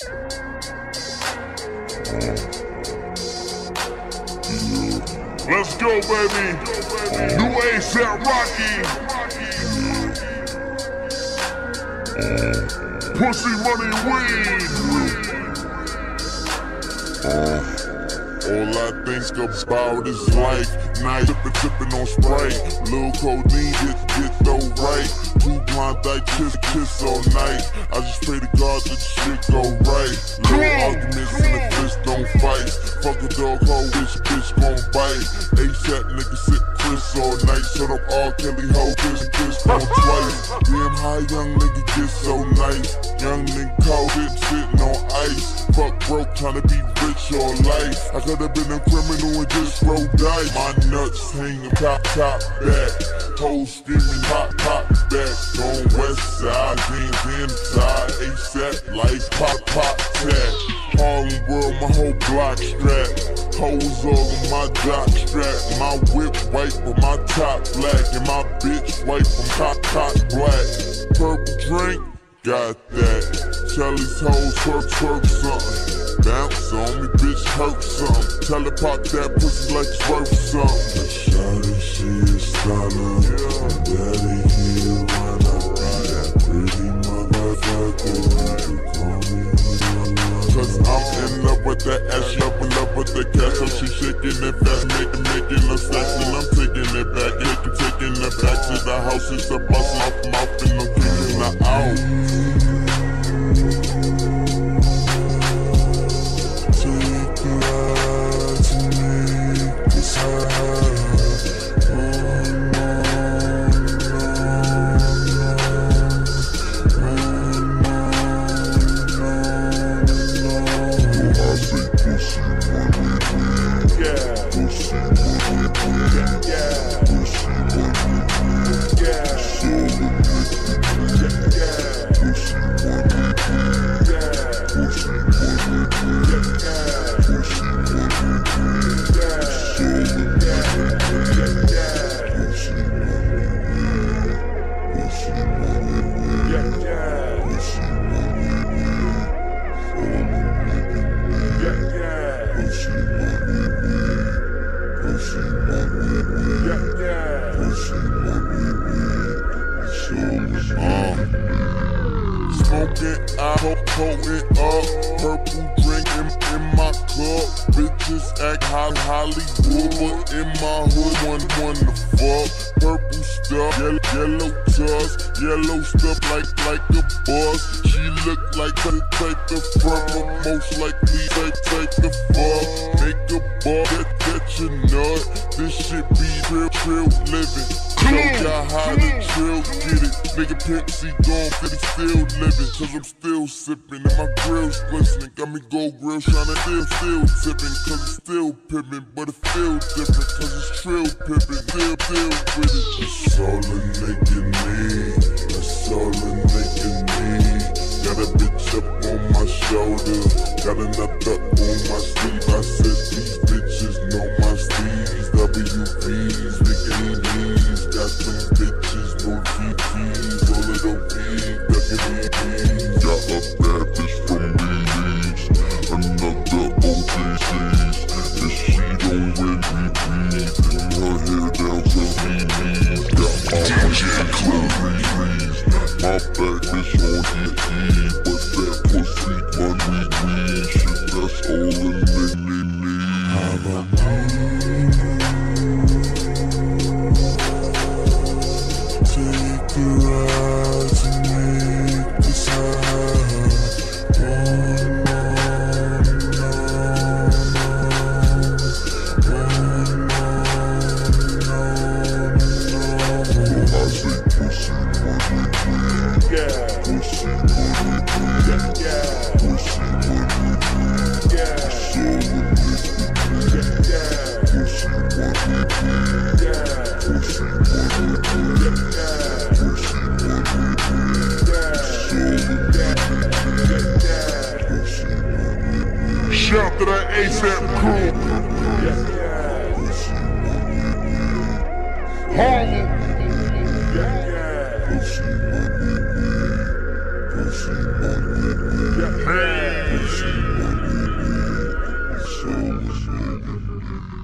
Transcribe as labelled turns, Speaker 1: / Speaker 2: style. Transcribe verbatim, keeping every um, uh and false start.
Speaker 1: Let's go, baby. New ASAP Rocky. Pussy, money, weed. All I think about is life. Night sippin', sippin' on Sprite. Little codeine, get, get though right. Two blind dykes, kiss, kiss all night. I just pray to God that the shit go right. Little arguments and the fist don't fight. Fuck a dog, hoe, bitch, bitch gon' bite. ASAP nigga sit Cris all night. Shut up, R. Kelly, hoe, kiss, kiss on twice. Damn high, young nigga get so nice. Young nigga cold, sitting on ice. Fuck broke, tryna be rich all life. I could've been a criminal and just roll dice. My nuts hanging top, top back. Hoes screaming, pop, pop back. Throwin Westside, jeans inside. ASAP life, pop, pop, tag. Harlem world, my whole block strap. Hoes all on my jock strap. My whip white, but my top black. And my bitch white from top, top black. Purple drink, got that. Charlie's hoes twerk, twerk something. Bounce on me, bitch, hurt something. Tell her pop that pussy like it's worth something.
Speaker 2: Shawty, she is styler. Daddy here when I ride. That pretty motherfucker, you call me.
Speaker 1: Cause I'm in love with that ass, love in love with the cash. So she shaking it fast, making, making her sex. And I'm taking it back, taking, taking it back to the house. It's a bust off mouth and I'm kicking her out. Smoking, I hope it up. Purple drink in, in my cup. Bitches act high, Hollywood, but in my hood, one one to fuck. Purple stuff, yellow, yellow tusk, yellow stuff like like a bus. She look like the type of front, but most likely type type of fuck. Make a bar, that, that you nut. This shit be real, real living. So got high to chill, get it. Nigga Pimp C gone, cause he still living. Cause I'm still sippin' and my grill's glistening. Got me gold grill shining, still, still tippin'. Cause it's still pippin', but it feel different. Cause it's trill pippin', still, still with it.
Speaker 2: That's all a nigga need. That's all a nigga need. Got a bitch up on my shoulder. Got another on my sleeve. I said these bitches know my steez. W V's, bikinis. Got some bitches, no G Ts. All of the weed, duckin' me bees. Got a bad bitch from Leeds. Another O J C's. And she don't really breathe. And her hair down to me knees. Got my bitch clothes. My back bitch on E E. But that pussy money weed. Shit, that's all a nigga need. Have a need. Take a ride to make this happen. Oh no, no, no. Oh no, no, no. I say pussy money weed.
Speaker 1: Yeah.
Speaker 2: Pussy money weed.
Speaker 1: Yeah.
Speaker 2: Pussy money weed.
Speaker 1: Yeah.
Speaker 2: That's all a nigga need.
Speaker 1: Yeah.
Speaker 2: Pussy money weed.
Speaker 1: Yeah.
Speaker 2: Pussy money weed. Pussy money weed. That's all a nigga need. Pussy money weed.
Speaker 1: Shout to that ASAP crew.
Speaker 2: Pussy money weed.
Speaker 1: Harlem.
Speaker 2: Pussy money weed. Pussy money weed.
Speaker 1: Hey. Harlem.